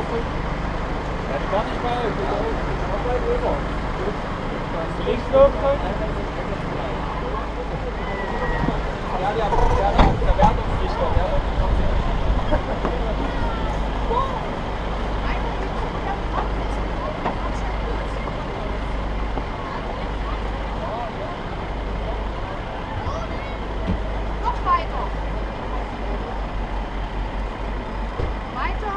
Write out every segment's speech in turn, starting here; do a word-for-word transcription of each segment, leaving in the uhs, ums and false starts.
Gar nicht mal. Links laufen. Ja, die haben der Wertungsrichter. Noch weiter. Weiter.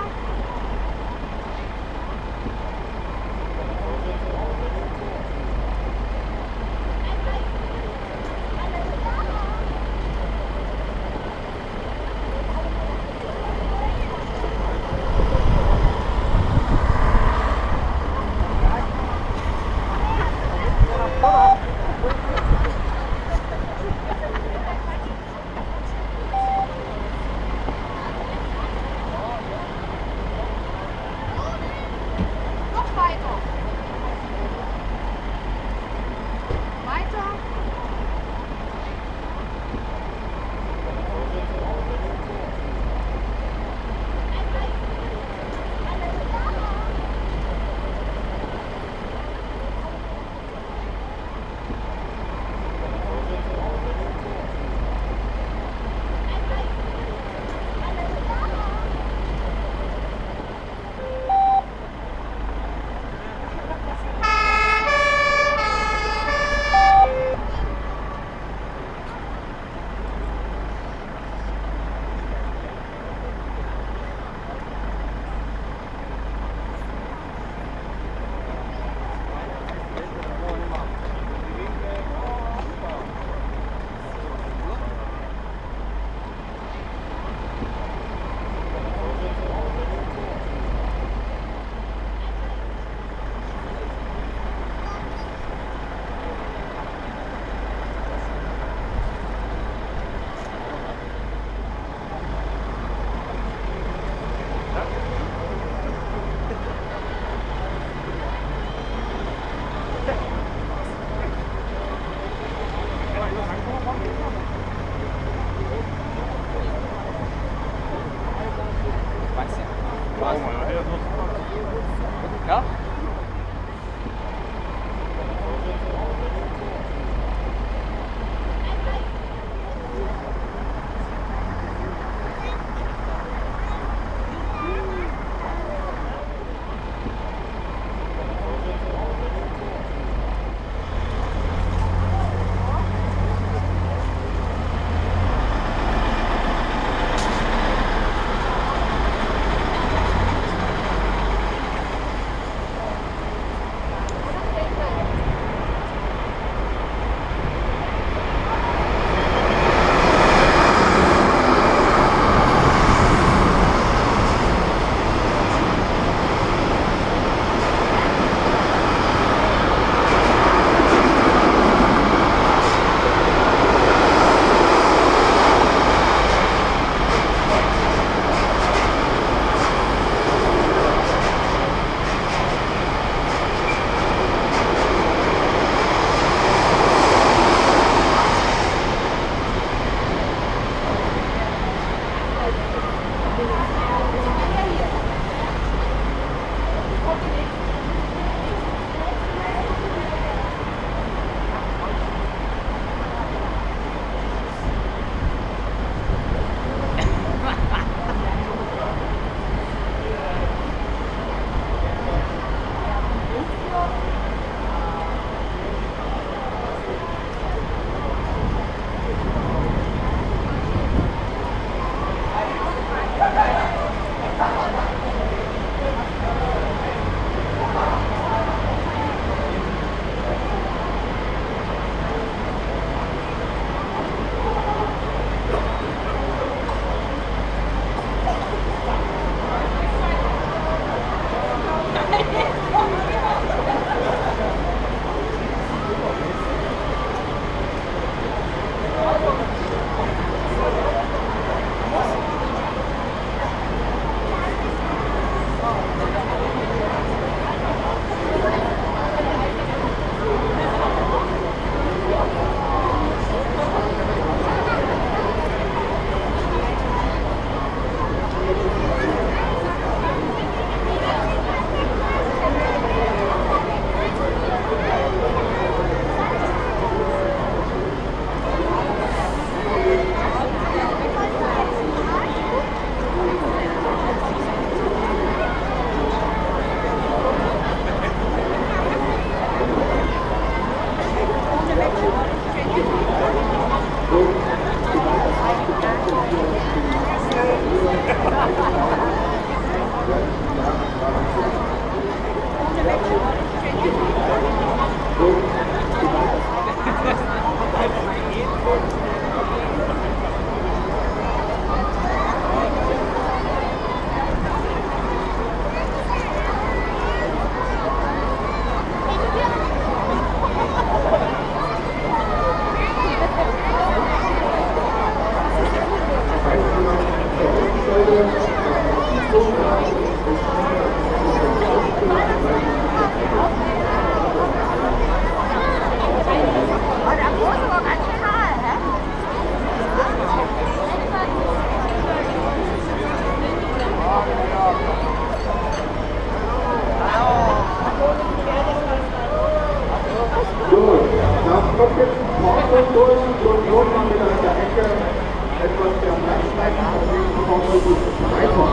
weiter.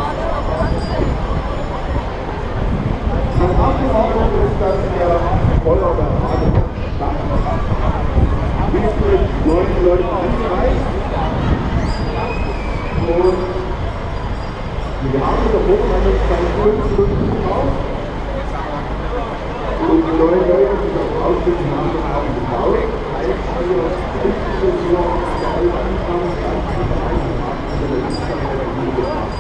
Als Abgeordneter ist das der Feuerwehrwagen Stadt. Bis mit neun Leuten angereist. Und wir haben in der Vorbereitung fünf Stunden gebraucht. Und die neuen Leute, die das ausstützen, haben das auch gebaut. Heißt also, fünfzehn Uhr, der alle anfangen, ganz viele Einzelheiten.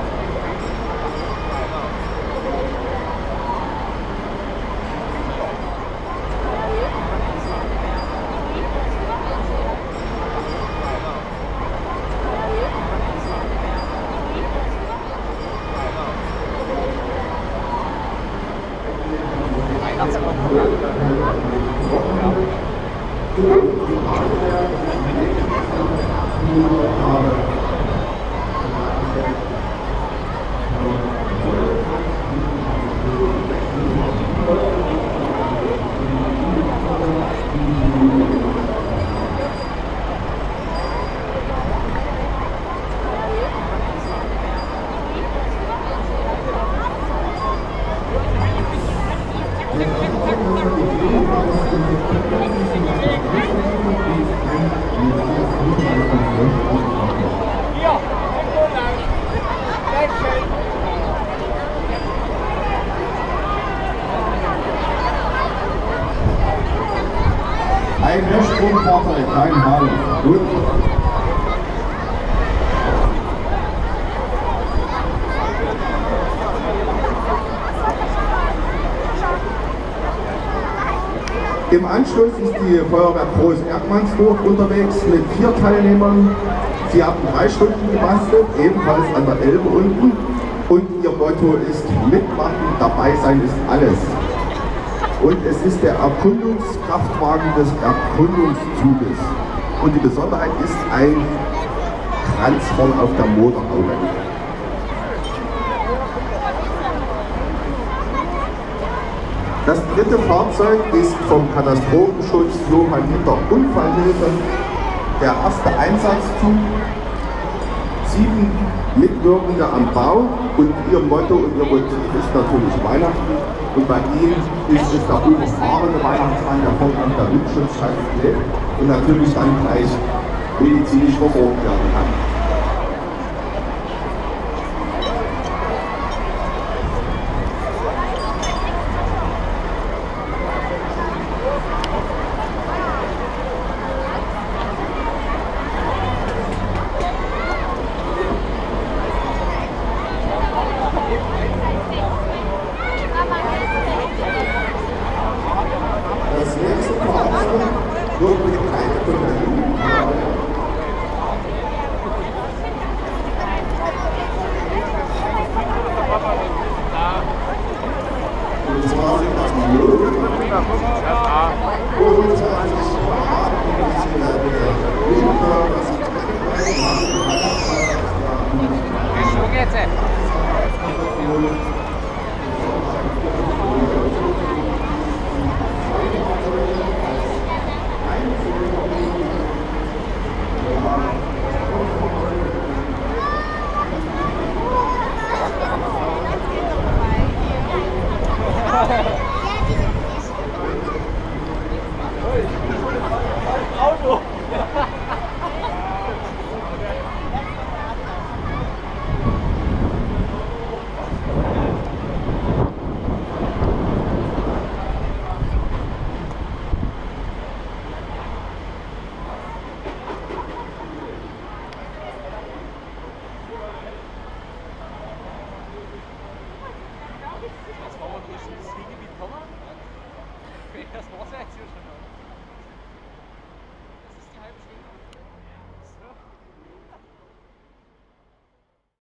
Ein Restsprungfahrzeug, kein Hall. Gut. Im Anschluss ist die Feuerwehr Groß Erkmannsdorf unterwegs mit vier Teilnehmern. Sie haben drei Stunden gebastelt, ebenfalls an der Elbe unten. Und ihr Motto ist: Mitmachen, dabei sein ist alles. Und es ist der Erkundungskraftwagen des Erkundungszuges. Und die Besonderheit ist ein Kranzhorn auf der Motorhaube. Das dritte Fahrzeug ist vom Katastrophenschutz Johann Hinter Unfallhilfe. Der erste Einsatzzug. Sieben Mitwirkende am Bau und ihr Motto und ihr Motiv ist natürlich Weihnachten. Und bei ihnen ist es der unerfahrene Weihnachtsmann, der vorne an der Windschutzscheibe klebt und natürlich dann gleich medizinisch versorgt werden kann. Das nächste Fahrzeug wird mit einer Kompanie. Und zwar sind das die Löwen. fünfundzwanzig Quadratmeter, das sind der Winter, das sind die Wo geht's denn?